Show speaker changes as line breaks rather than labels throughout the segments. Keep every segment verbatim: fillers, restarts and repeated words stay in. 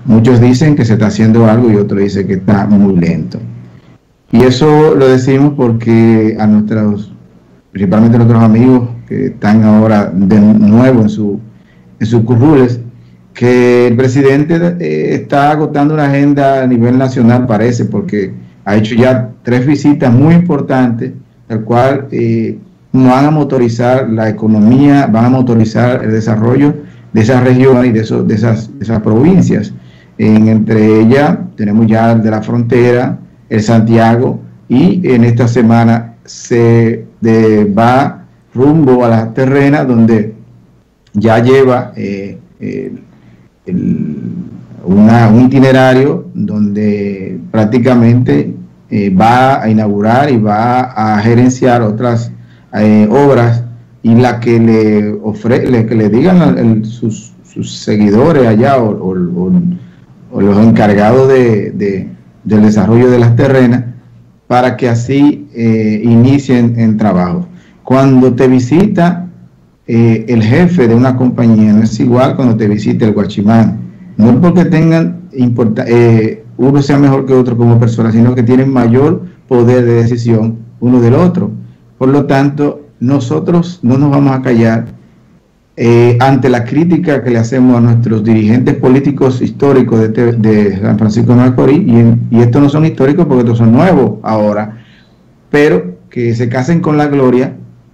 muchos dicen que se está haciendo algo y otros dicen que está muy lento. Y eso lo decimos porque a nuestros, principalmente a nuestros amigos que están ahora de nuevo en su en sus curules, que el presidente eh, está agotando una agenda a nivel nacional, parece, porque ha hecho ya tres visitas muy importantes, el cual eh, van a motorizar la economía, van a motorizar el desarrollo de esas regiones y de, esos, de, esas, de esas provincias. En, entre ellas tenemos ya el de la frontera, el Santiago, y en esta semana se de, va rumbo a las terrenas, donde ya lleva eh, eh, el, una, un itinerario donde prácticamente eh, va a inaugurar y va a gerenciar otras eh, obras, y la que le ofre, que le digan el, sus, sus seguidores allá o, o, o, o los encargados de, de, del desarrollo de las terrenas, para que así eh, inicien en trabajo. Cuando te visita Eh, el jefe de una compañía, no es igual cuando te visite el guachimán, no es porque tengan eh, uno sea mejor que otro como persona, sino que tienen mayor poder de decisión uno del otro. Por lo tanto, nosotros no nos vamos a callar eh, ante la crítica que le hacemos a nuestros dirigentes políticos históricos de, de San Francisco de Macorís, y, y estos no son históricos porque estos son nuevos ahora, pero que se casen con la gloria,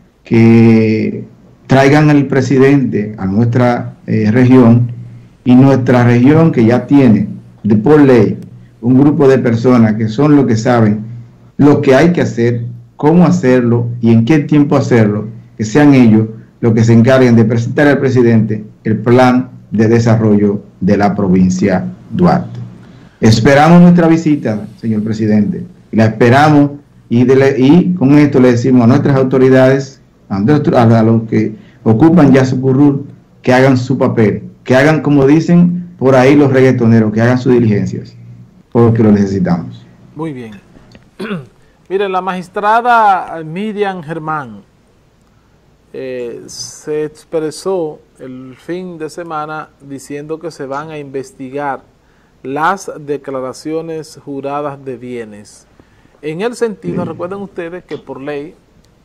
que traigan al presidente a nuestra eh, región, y nuestra región, que ya tiene de por ley un grupo de personas que son los que saben lo que hay que hacer, cómo hacerlo y en qué tiempo hacerlo, que sean ellos los que se encarguen de presentar al presidente el plan de desarrollo de la provincia Duarte. Esperamos nuestra visita, señor presidente, y la esperamos, y, de, y con esto le decimos a nuestras autoridades, a los que ocupan ya su curul, que hagan su papel, que hagan como dicen por ahí los reggaetoneros, que hagan sus diligencias, porque lo necesitamos.
Muy bien. Miren, la magistrada Miriam Germán eh, se expresó el fin de semana diciendo que se van a investigar las declaraciones juradas de bienes. En el sentido, sí. Recuerden ustedes que por ley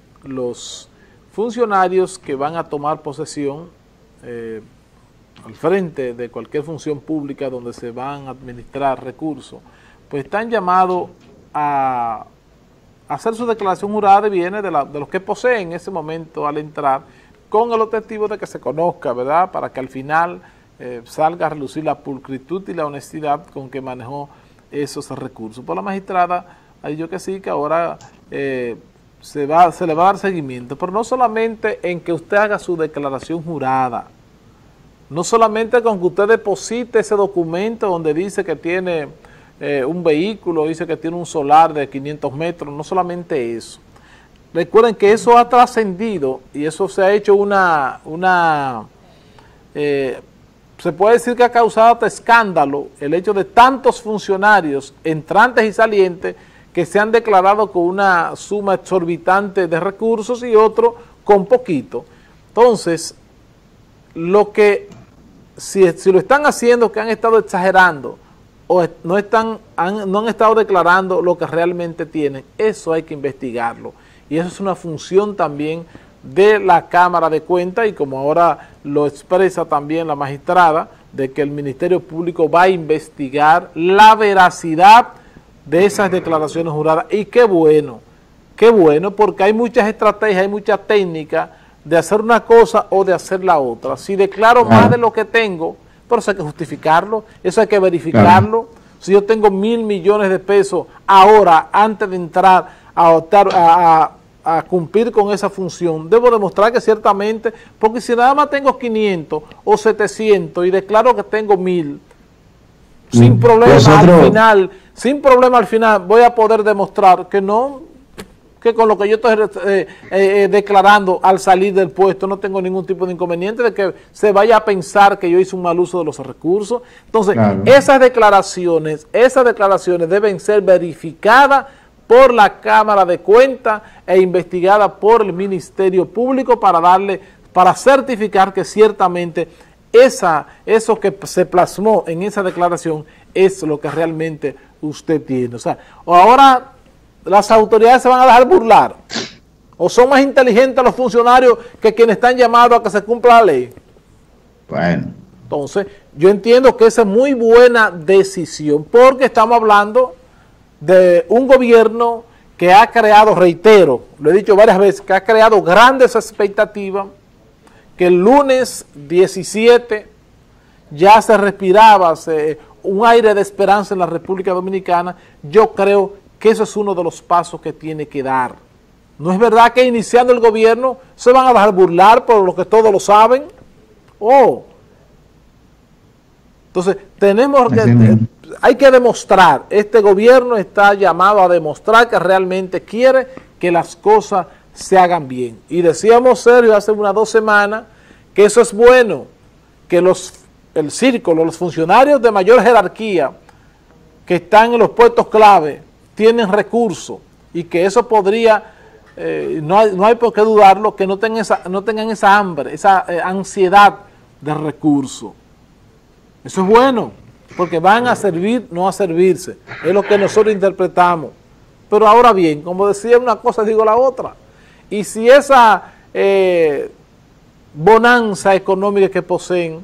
los funcionarios que van a tomar posesión eh, al frente de cualquier función pública donde se van a administrar recursos, pues están llamados a hacer su declaración jurada de bienes de, la, de los que poseen en ese momento al entrar, con el objetivo de que se conozca, ¿verdad?, para que al final eh, salga a relucir la pulcritud y la honestidad con que manejó esos recursos. Por la magistrada ha dicho que sí, que ahora eh, Se, va, se le va a dar seguimiento, pero no solamente en que usted haga su declaración jurada, no solamente con que usted deposite ese documento donde dice que tiene eh, un vehículo, dice que tiene un solar de quinientos metros, no solamente eso. Recuerden que eso ha trascendido y eso se ha hecho una, una eh, se puede decir que ha causado hasta escándalo el hecho de tantos funcionarios entrantes y salientes que se han declarado con una suma exorbitante de recursos y otros con poquito. Entonces, lo que, si, si lo están haciendo, que han estado exagerando, o no, están, han, no han estado declarando lo que realmente tienen, eso hay que investigarlo. Y eso es una función también de la Cámara de Cuentas, y como ahora lo expresa también la magistrada, de que el Ministerio Público va a investigar la veracidad de esas declaraciones juradas. Y qué bueno, qué bueno, porque hay muchas estrategias, hay muchas técnicas de hacer una cosa o de hacer la otra. Si declaro claro. más de lo que tengo, pero eso hay que justificarlo, eso hay que verificarlo. Claro. Si yo tengo mil millones de pesos ahora, antes de entrar a, optar, a, a, a cumplir con esa función, debo demostrar que ciertamente, porque si nada más tengo quinientos o setecientos y declaro que tengo mil, sin mm. problema Nosotros... al final, sin problema al final voy a poder demostrar que no, que con lo que yo estoy eh, eh, declarando al salir del puesto no tengo ningún tipo de inconveniente de que se vaya a pensar que yo hice un mal uso de los recursos. Entonces, claro. esas declaraciones, esas declaraciones deben ser verificadas por la Cámara de Cuentas e investigadas por el Ministerio Público para darle, para certificar que ciertamente esa, eso que se plasmó en esa declaración es lo que realmente usted tiene. O sea, ahora las autoridades se van a dejar burlar, o son más inteligentes los funcionarios que quienes están llamados a que se cumpla la ley.
Bueno.
Entonces, yo entiendo que esa es muy buena decisión, porque estamos hablando de un gobierno que ha creado, reitero, lo he dicho varias veces, que ha creado grandes expectativas, que el lunes diecisiete ya se respiraba se, un aire de esperanza en la República Dominicana. Yo creo que eso es uno de los pasos que tiene que dar. No es verdad que iniciando el gobierno se van a dejar burlar por lo que todos lo saben. Oh. Entonces, tenemos que, eh, hay que demostrar, este gobierno está llamado a demostrar que realmente quiere que las cosas se hagan bien. Y decíamos, Sergio, hace unas dos semanas, que eso es bueno, que los, el círculo, los funcionarios de mayor jerarquía que están en los puestos clave tienen recursos, y que eso podría, eh, no, hay, no hay por qué dudarlo, que no tengan esa, no tengan esa hambre, esa eh, ansiedad de recursos. Eso es bueno, porque van a servir, no a servirse. Es lo que nosotros interpretamos. Pero ahora bien, como decía una cosa, digo la otra. Y si esa eh, bonanza económica que poseen,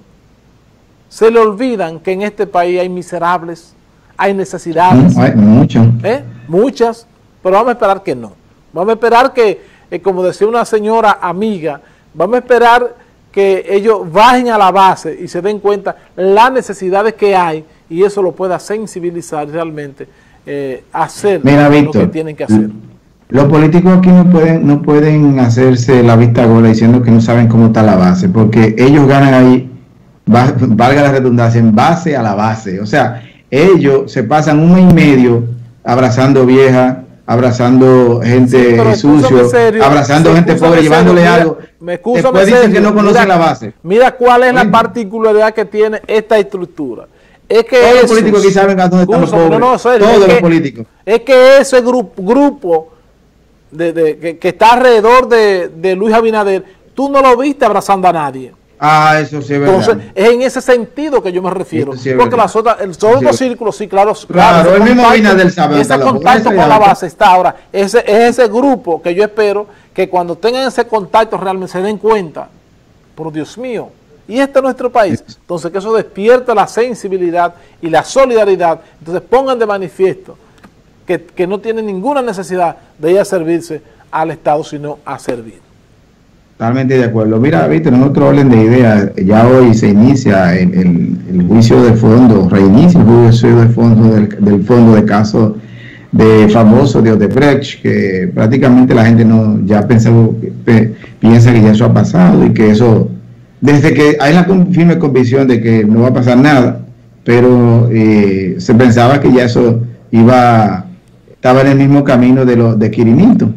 se le olvidan que en este país hay miserables, hay necesidades.
Hay muchas.
¿Eh? Muchas, pero vamos a esperar que no. Vamos a esperar que, eh, como decía una señora amiga, vamos a esperar que ellos bajen a la base y se den cuenta las necesidades que hay, y eso lo pueda sensibilizar realmente, eh, hacer
Mira,
lo
Víctor,
que tienen que hacer.
Los políticos aquí no pueden, no pueden hacerse la vista gorda diciendo que no saben cómo está la base, porque ellos ganan ahí, va, valga la redundancia, en base a la base. O sea, ellos se pasan un mes y medio abrazando viejas, abrazando gente sí, sucio, serio, abrazando gente pobre, llevándole serio, algo.
Me excuso,
después dicen que no conocen mira, la base.
Mira cuál es la particularidad que tiene esta estructura. Es que
todos
esos,
los políticos aquí saben a dónde están los pobres. No, no, serio, todos
es
los
que,
políticos.
Es que ese grupo, grupo de, de, que, que está alrededor de, de Luis Abinader, tú no lo viste abrazando a nadie.
Ah, eso sí es verdad.
Entonces, es en ese sentido que yo me refiero. Sí porque las otras, el solo sí círculo, sí, claro.
Claro,
claro
el mismo Abinader sabe.
Ese contacto con la base está ahora. Ese, es ese grupo que yo espero que cuando tengan ese contacto realmente se den cuenta. Por Dios mío. Y este es nuestro país. Entonces, que eso despierte la sensibilidad y la solidaridad. Entonces, pongan de manifiesto que, que no tienen ninguna necesidad de ir a servirse al Estado, sino a servir.
Totalmente de acuerdo. Mira, viste, en otro orden de ideas, ya hoy se inicia el, el, el juicio de fondo, reinicia el juicio de fondo del, del fondo de caso de famoso de Odebrecht, que prácticamente la gente no ya pensa, piensa que ya eso ha pasado y que eso, desde que hay la firme convicción de que no va a pasar nada, pero eh, se pensaba que ya eso iba, estaba en el mismo camino de, lo, de Quirinito,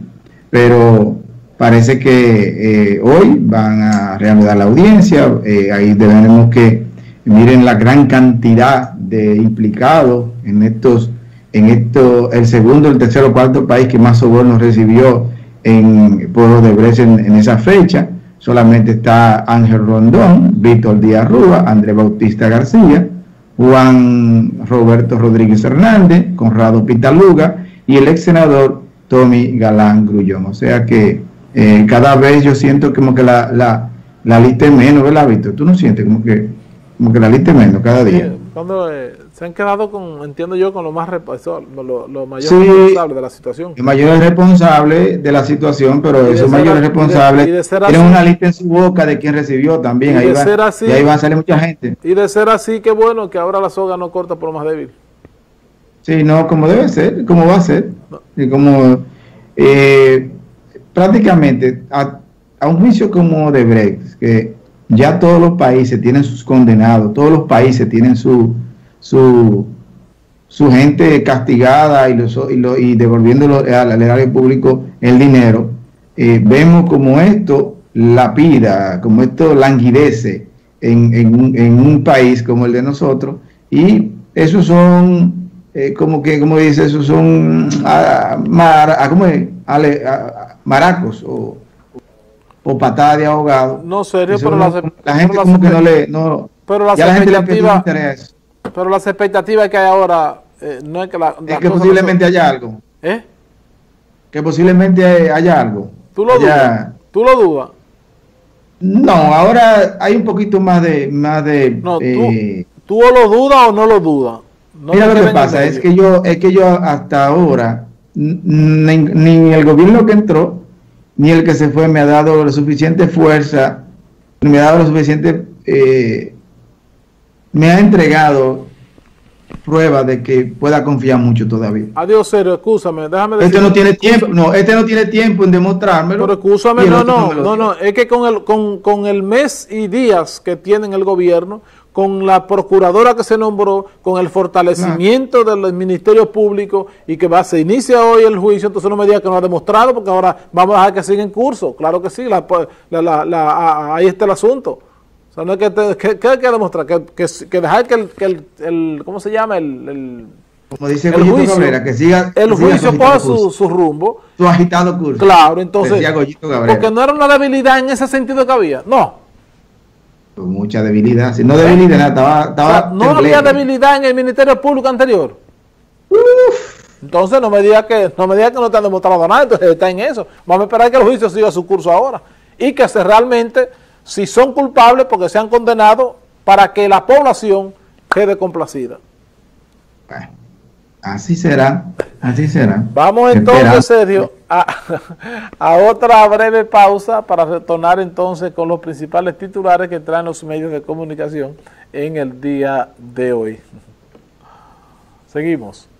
pero parece que eh, hoy van a reanudar la audiencia, eh, ahí debemos que miren la gran cantidad de implicados en estos, en esto, el segundo, el tercero o cuarto país que más sobornos recibió en, por Odebrecht en, en esa fecha. Solamente está Ángel Rondón, Víctor Díaz Rúa, Andrés Bautista García, Juan Roberto Rodríguez Hernández, Conrado Pitaluga y el ex senador Tommy Galán Grullón. O sea que Eh, cada vez yo siento como que la, la, la lista es menos, ¿verdad, Víctor? ¿Tú no sientes como que, como que la lista es menos cada día?
Sí, cuando eh, se han quedado con, entiendo yo, con lo más lo, lo mayor
sí,
responsable de la situación.
El mayor responsable de la situación, pero esos mayores responsables tienen una lista en su boca de quien recibió también. Ahí va, así, y ahí va a salir mucha gente.
Y de ser así, qué bueno que ahora la soga no corta por lo más débil.
Sí, no, como debe ser, como va a ser. No. Y como... Eh, prácticamente a, a un juicio como Odebrecht, que ya todos los países tienen sus condenados, todos los países tienen su su, su gente castigada y, los, y, lo, y devolviéndolo al, al erario público el dinero, eh, vemos como esto lapida, como esto languidece en, en, un, en un país como el de nosotros, y esos son, eh, como que, como dice, esos son, ah, mar, ah, ¿cómo es? Ale, ah, maracos o por patada de ahogado.
No, serio,
Eso
pero
no-
las,
la gente
pero
como
las
que no
expect-
le, no,
pero las
ya la gente le empieza a
expectativas,
interés.
pero las expectativas que hay ahora, eh, no es que la,
Es
las
que
cosas no
posiblemente
son-
haya algo,
¿Eh?
que posiblemente haya algo.
¿Tú lo
Haya-
dudas? ¿Tú lo dudas?
No, ahora hay un poquito más de, más de,
No,
eh,
¿tú, tú o lo dudas o no lo dudas? No
mira
te
lo que
quedes en el
pasa, es
medio.
que yo, es que yo hasta ahora, n- ni, ni el gobierno que entró, ni el que se fue me ha dado la suficiente fuerza, ni me ha dado lo suficiente, eh, me ha entregado pruebas de que pueda confiar mucho todavía.
Adiós, serio, escúchame, déjame decir.
Este no tiene tiempo, no, este no tiene tiempo en demostrármelo.
Pero escúchame,
y el
no,
otro
no,
me lo
no,
dio.
no, es que con el, con, con el mes y días que tienen el gobierno, con la procuradora que se nombró, con el fortalecimiento del Ministerio Público y que va, se inicia hoy el juicio, entonces no me diga que no ha demostrado, porque ahora vamos a dejar que siga en curso. Claro que sí, la, la, la, la, a- ahí está el asunto. O sea, no es que, te- que, que hay que demostrar, que, que, que dejar que el, que el, el, ¿cómo se llama? El, el,
Como dice
el
Goyito
juicio,
Cabrera, que siga,
el
que siga
juicio
su
coja
agitado
su,
curso.
su rumbo.
Su agitado curso.
Claro, entonces,
Decía Goyito Cabrera.
porque no era una debilidad en ese sentido que había, no.
Con mucha debilidad. Si no debilidad, nada, estaba,
O sea,
estaba
no había
tembleque.
debilidad en el Ministerio Público anterior. Entonces no me diga que no me diga que no te han demostrado nada, entonces está en eso. Vamos a esperar que el juicio siga su curso ahora. Y que se realmente, si son culpables, porque sean condenados, para que la población quede complacida.
Bueno, así será, así será.
Vamos entonces,
Espera.
Sergio, a, a otra breve pausa para retornar entonces con los principales titulares que traen los medios de comunicación en el día de hoy. Seguimos.